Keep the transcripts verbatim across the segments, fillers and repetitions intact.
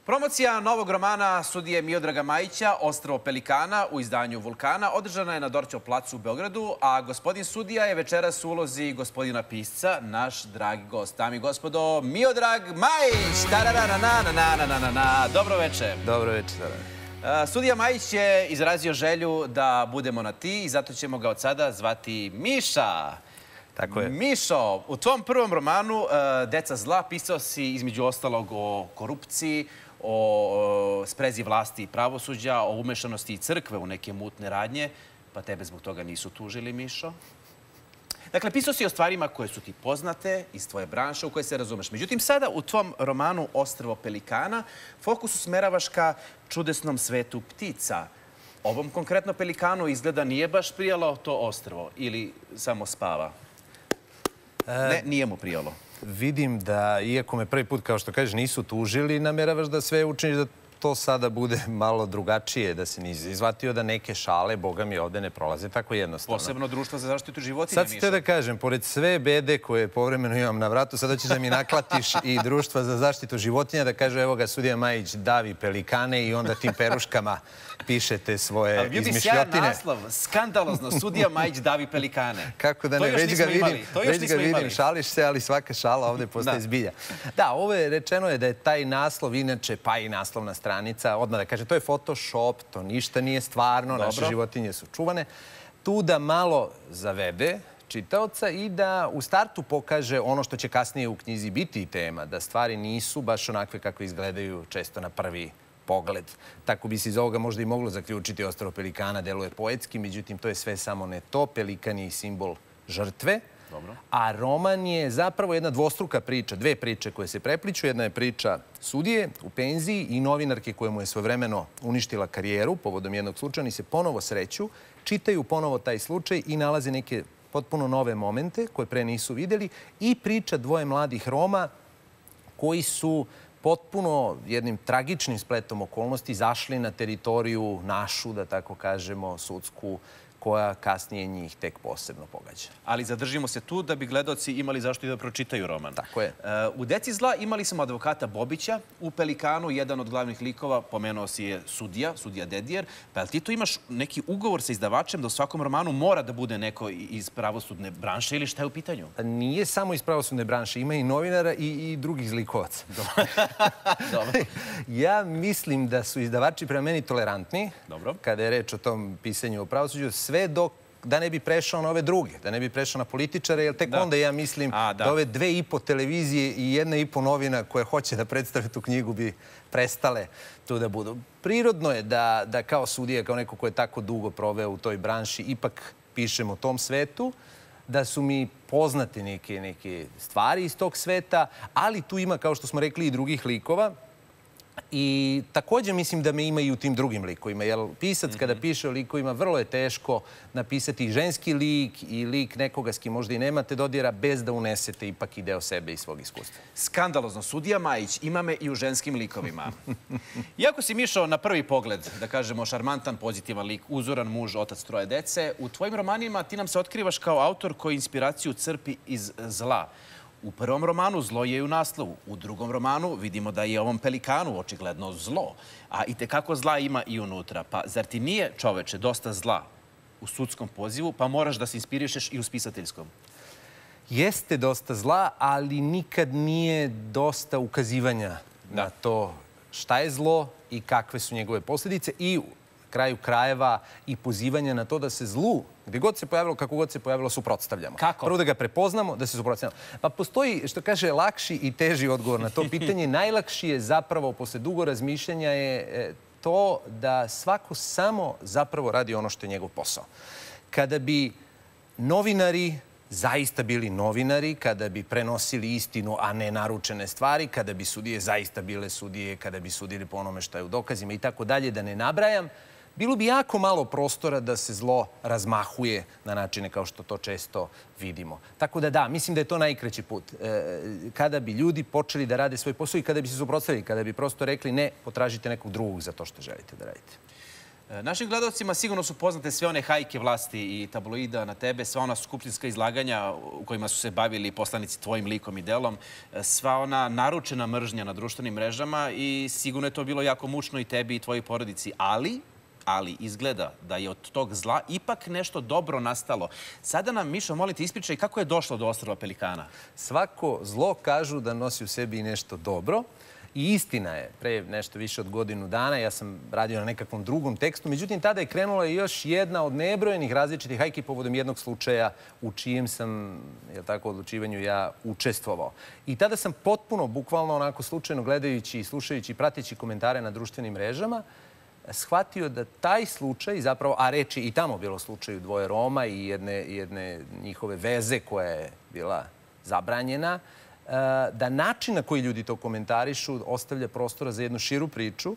Promocija novog romana sudije Miodraga Majića, Ostrvo pelikana, u izdanju Vulkana, održana je na Dorćol placu u Beogradu, a gospodin sudija je večeras u ulozi gospodina pisca, naš dragi gost. Dame i gospodo, Miodrag Majić! Ta-ra-ra-na-na-na-na-na-na-na. Dobro veče. Dobro veče. Sudija Majić je izrazio želju da budemo na ti i zato ćemo ga od sada zvati Miša. Tako je. Mišo, u tvom prvom romanu Deca zla pisao si između ostalog o korupciji, o sprezi vlasti i pravosuđa, o umešanosti i crkve u neke mutne radnje, pa tebe zbog toga nisu tužili, Mišo. Dakle, pisao si o stvarima koje su ti poznate iz tvoje branše u koje se razumeš. Međutim, sada u tvom romanu Ostrvo pelikana fokus usmeravaš ka čudesnom svetu ptica. Ovom konkretno pelikanu izgleda nije baš prijalo to ostrvo ili samo spava? Ne, nije mu prijalo. Vidim da, iako me prvi put, kao što kažeš, nisu tužili, nameravaš da sve učiniš da to sada bude malo drugačije, da se nisi izvatio da neke šale, boga mi, ovde ne prolaze tako jednostavno. Posebno Društvo za zaštitu životinja. Sad ste da kažem, pored sve bede koje povremeno imam na vratu, sada ćeš da mi naklatiš i Društva za zaštitu životinja, da kaže, evo ga, sudija Majić davi pelikane i onda tim peruškama pišete svoje izmišljotine. Ali ljudi, sjajan naslov, skandalozno, sudija Majić davi pelikane. Kako da ne, već ga vidim, već ga vidim, šališ se, ali svaka šala ovde postaje zbilja. Da, ovo je rečeno je da je taj naslov, inače, pa i naslovna stranica, odmah da kaže, to je Photoshop, to ništa nije stvarno, naše životinje su čuvane. Tu da malo zavede čitaoca i da u startu pokaže ono što će kasnije u knjizi biti tema, da stvari nisu baš onakve kako izgledaju često na prvi pogled. Tako bi se iz ovoga možda i moglo zaključiti Ostrvo pelikana, deluje poetski, međutim to je sve samo ne to. Pelikan je i simbol žrtve, a roman je zapravo jedna dvostruka priča, dve priče koje se prepliču. Jedna je priča sudije u penziji i novinarke koja mu je svojevremeno uništila karijeru povodom jednog slučaja. Oni se ponovo sreću, čitaju ponovo taj slučaj i nalaze neke potpuno nove momente koje pre nisu videli i priča dvoje mladih Roma koji su potpuno jednim tragičnim spletom okolnosti zašli na teritoriju našu, da tako kažemo, sudsku, koja kasnije njih tek posebno pogađa. Ali zadržimo se tu da bi gledaoci imali zašto i da pročitaju roman. Tako je. U Deci zla imali smo advokata Bobića, u Pelikanu jedan od glavnih likova, pomenuo si je sudija, sudija Dedijer. Pa jel ti tu imaš neki ugovor sa izdavačem da u svakom romanu mora da bude neko iz pravosudne branše ili šta je u pitanju? Nije samo iz pravosudne branše, ima i novinara i drugih zlikovaca. Dobro. Ja mislim da su izdavači prema meni tolerantni kada je reč o tom pisanju o pravosuđu, sve dok da ne bi prešao na ove druge, da ne bi prešao na političare, jer tek onda ja mislim da ove dve i po televizije i jedna i po novina koje hoće da predstave tu knjigu bi prestale tu da budu. Prirodno je da kao sudija, kao neko ko je tako dugo proveo u toj branši, ipak pišem o tom svetu, da su mi poznate neke stvari iz tog sveta, ali tu ima, kao što smo rekli, i drugih likova. I također mislim da me ima i u tim drugim likovima, jer pisac kada piše o likovima vrlo je teško napisati i ženski lik i lik nekoga s kim možda i nemate dodira bez da unesete ipak i deo sebe i svog iskustva. Skandalozno. Sudija Majić ima me i u ženskim likovima. Iako si, Mišo, na prvi pogled, da kažemo, šarmantan, pozitivan lik, uzoran muž, otac troje dece, u tvojim romanima ti nam se otkrivaš kao autor koji inspiraciju crpi iz zla. U prvom romanu zlo je u naslovu. U drugom romanu vidimo da je ovom pelikanu očigledno zlo. A i tekako zla ima i unutra. Pa zar ti nije, čoveče, dosta zla u sudskom pozivu, pa moraš da se inspirišeš i u spisateljskom? Jeste dosta zla, ali nikad nije dosta ukazivanja na to šta je zlo i kakve su njegove posljedice i kraju krajeva i pozivanja na to da se zlu, gdje god se pojavilo, kako god se pojavilo, suprotstavljamo. Kako? Prvo da ga prepoznamo, da se suprotstavljamo. Pa postoji, što kaže, lakši i teži odgovor na to pitanje. Najlakši je zapravo, posle dugo razmišljanja, je to da svako samo zapravo radi ono što je njegov posao. Kada bi novinari zaista bili novinari, kada bi prenosili istinu, a ne naručene stvari, kada bi sudije zaista bile sudije, kada bi sudili po onome što je u dokazima i tako dalje, da ne nabrajam, bilo bi jako malo prostora da se zlo razmahuje na načine kao što to često vidimo. Tako da da, mislim da je to najkraći put. Kada bi ljudi počeli da rade svoj posao i kada bi se suprotstavili, kada bi prosto rekli ne, potražite nekog drugog za to što želite da radite. Našim gledalcima sigurno su poznate sve one hajke vlasti i tabloida na tebe, sva ona skupštinska izlaganja u kojima su se bavili poslanici tvojim likom i delom, sva ona naručena mržnja na društvenim mrežama i sigurno je to bilo jako mučno i tebi i tvojoj porodici. Ali, ali izgleda da je od tog zla ipak nešto dobro nastalo. Sada nam, Mišo, molim te, ispričaj kako je došlo do ostrva Pelikana. Svako zlo kažu da nosi u sebi i nešto dobro. I istina je, pre nešto više od godinu dana, ja sam radio na nekakvom drugom tekstu, međutim, tada je krenula još jedna od nebrojenih različitih hajki povodom jednog slučaja u čijem sam, jel tako, odlučivanju ja učestvovao. I tada sam potpuno, bukvalno onako slučajno gledajući, slušajući i prateći komentare na društvenim mrežama, shvatio da taj slučaj, zapravo, a reči i tamo bilo slučaju dvoje Roma i jedne, jedne njihove veze koja je bila zabranjena, da način na koji ljudi to komentarišu ostavlja prostora za jednu širu priču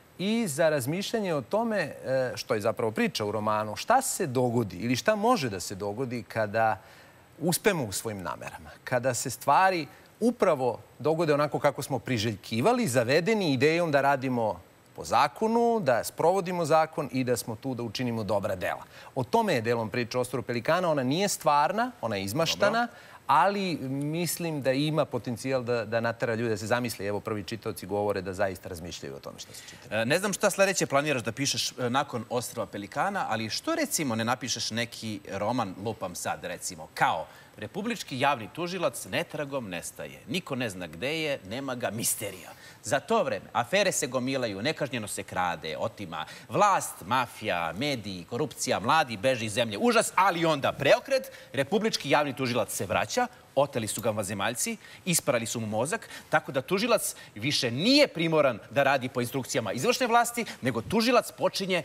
i za razmišljanje o tome, što je zapravo priča u romanu, šta se dogodi ili šta može da se dogodi kada uspemo u svojim namerama, kada se stvari upravo dogode onako kako smo priželjkivali, zavedeni idejom da radimo po zakonu, da sprovodimo zakon i da smo tu da učinimo dobra dela. O tome je delom priča Ostrvo Pelikana. Ona nije stvarna, ona je izmaštana, ali mislim da ima potencijal da, da natera ljude da se zamisli. Evo, prvi čitaoci govore da zaista razmišljaju o tome što se čita. Ne znam šta sledeće planiraš da pišeš nakon Ostrva Pelikana, ali što recimo ne napišeš neki roman, lupam sad recimo, kao Republički javni tužilac netragom nestaje. Niko ne zna gde je, nema ga, misterija. Za to vreme afere se gomilaju, nekažnjeno se krade, otima. Vlast, mafija, mediji, korupcija, mladi beže iz zemlje. Užas, ali onda preokret. Republički javni tužilac se vraća, oteli su ga vanzemaljci, isparali su mu mozak, tako da tužilac više nije primoran da radi po instrukcijama izvršne vlasti, nego tužilac počinje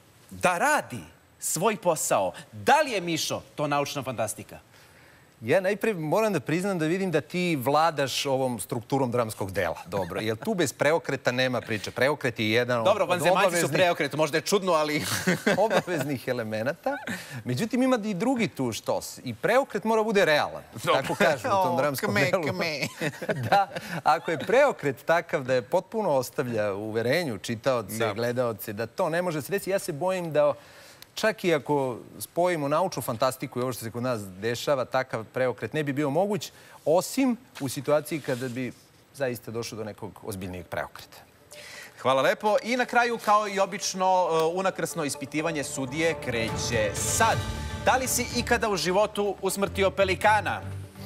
da radi svoj posao. Da li je, Mišo, to naučna fantastika? Ja najprej moram da priznam da vidim da ti vladaš ovom strukturom dramskog dela. Dobro, jer tu bez preokreta nema priče. Preokret je jedan od Dobro, vanzemaljci su preokret, možda je čudno, ali obaveznih elemenata. Međutim, ima i drugi tu štos. I preokret mora bude realan, tako kažu u tom dramskom delu. Da, ako je preokret takav da je potpuno ostavlja u uverenju čitaoce, gledaoce, da to ne može se desiti, ja se bojim da čak i ako spojimo naučnu fantastiku i ovo što se kod nas dešava, takav preokret ne bi bio moguć, osim u situaciji kada bi zaista došlo do nekog ozbiljnijeg preokreta. Hvala lepo. I na kraju, kao i obično, unakrsno ispitivanje sudije kreće sad. Da li si ikada u životu usmrtio pelikana?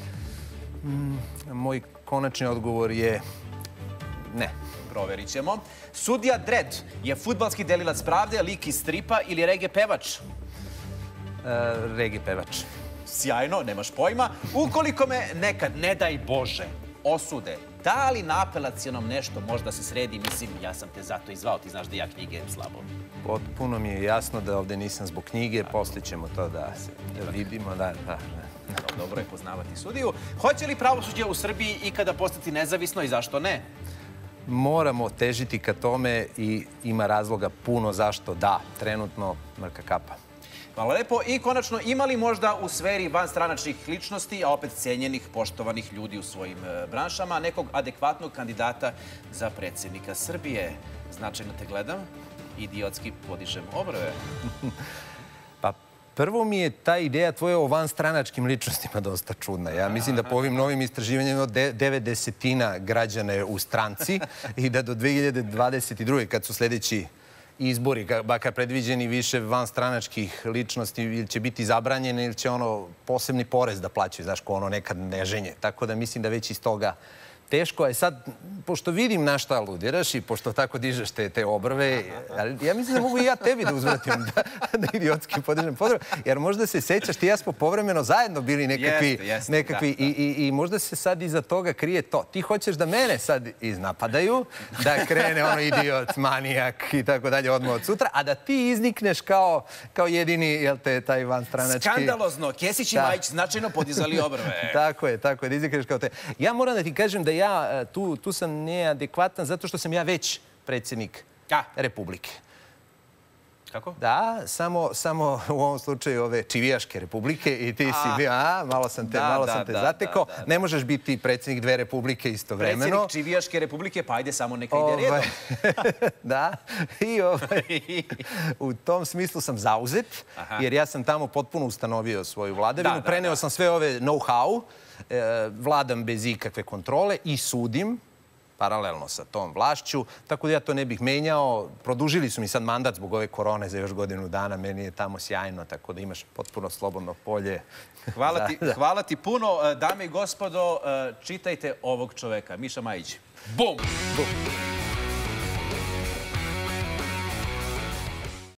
Moj konačni odgovor je ne. Proverit ćemo. Sudija Dredd je fudbalski delilac pravde, lik iz stripa ili rege pevač? Rege pevač. Sjajno, nemaš pojma. Ukoliko me nekad, ne daj Bože, osude, da li na apelacionom nešto možda se sredi? Mislim, ja sam te zato i zvao, ti znaš da ja knjige slabo. Potpuno mi je jasno da ovde nisam zbog knjige, poslije ćemo to da vidimo. Dobro je poznavati sudiju. Hoće li pravosuđe u Srbiji ikada postati nezavisno i zašto ne? Moramo težiti ka tome i ima razloga puno zašto da. Trenutno mrka kapa. Hvala lepo. I konačno, ima li možda u sferi vanstranačnih ličnosti, a opet cijenjenih, poštovanih ljudi u svojim branšama, nekog adekvatnog kandidata za predsjednika Srbije? Značajno te gledam. Idiotski podižem obrve. Pa prvo mi je ta ideja tvoje o vanstranačkim ličnostima dosta čudna. Ja mislim da po ovim novim istraživanjima devet desetina građana je u stranci i da do dve hiljade dvadeset druge kad su sljedeći izbori, bakar predviđeni, više vanstranačkih ličnosti ili će biti zabranjene ili će ono posebni porez da plaćaju, znaš, ko ono nekad neženje. Tako da mislim da već iz toga teško. A sad, pošto vidim na šta aludiraš i pošto tako dižeš te obrve, ja mislim da mogu i ja tebi da uzvratim da idiotski podržam podrov, jer možda se sećaš, ti i ja smo povremeno zajedno bili nekakvi i možda se sad iza toga krije to. Ti hoćeš da mene sad iznapadaju, da krene ono idiot, manijak i tako dalje odmah od sutra, a da ti iznikneš kao jedini, jel te, taj vanstranački... Skandalozno. Kesić i Majić značajno podizali obrve. Tako je, tako je, da iznikneš kao te. Ja moram da ti kažem da ja tu sam neadekvatan zato što sam ja već predsjednik Republike. Kako? Da, samo u ovom slučaju ove čivijaške republike i ti si bio, a, malo sam te zatekao. Ne možeš biti predsjednik dve republike istovremeno. Predsjednik čivijaške republike, pa ajde samo neka ide redom. Da, i u tom smislu sam zauzet, jer ja sam tamo potpuno ustanovio svoju vladavinu. Preneo sam sve ove know-how, vladam bez ikakve kontrole i sudim paralelno sa tom vlašću, tako da ja to ne bih menjao. Produžili su mi sad mandat zbog ove korone za još godinu dana, meni je tamo sjajno, tako da imaš potpuno slobodno polje. Hvala ti puno. Dame i gospodo, čitajte ovog čoveka, Miša Majić. Bum! Bum!